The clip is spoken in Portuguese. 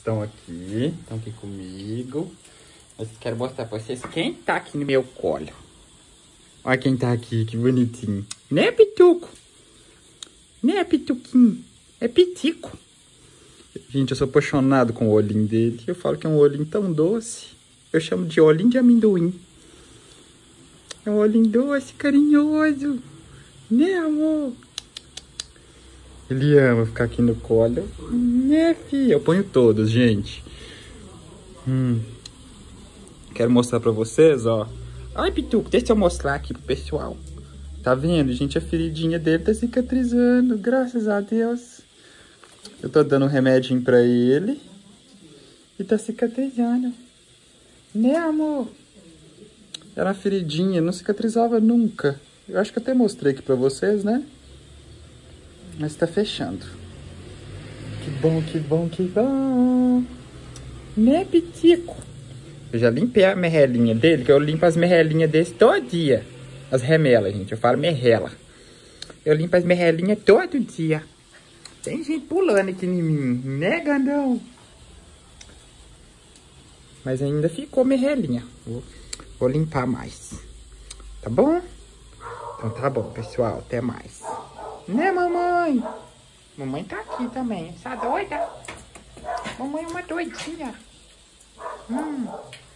estão aqui comigo. Eu quero mostrar pra vocês quem tá aqui no meu colo. Olha quem tá aqui, que bonitinho. Né, Pituco? Né, Pituquinho? É Pitico. Gente, eu sou apaixonado com o olhinho dele. Eu falo que é um olhinho tão doce. Eu chamo de olhinho de amendoim. É um olhinho doce, carinhoso. Né, amor? Ele ama ficar aqui no colo. Né, filho? Eu ponho todos, gente. Quero mostrar pra vocês, ó. Ai, Pituco, deixa eu mostrar aqui pro pessoal. Tá vendo, gente? A feridinha dele tá cicatrizando, graças a Deus. Eu tô dando um remedinho pra ele. E tá cicatrizando. Né, amor? Era uma feridinha, não cicatrizava nunca. Eu acho que eu até mostrei aqui pra vocês, né? Mas tá fechando. Que bom, que bom, que bom. Né, Pitico? Eu já limpei a merrelinha dele, que eu limpo as merrelinhas desse todo dia. As remelas, gente. Eu falo merrela. Eu limpo as merrelinhas todo dia. Tem gente pulando aqui em mim, né, Gandão? Mas ainda ficou merrelinha. Vou limpar mais. Tá bom? Então tá bom, pessoal. Até mais. Né, mamãe? Mamãe tá aqui também. Tá doida? Mamãe é uma doidinha.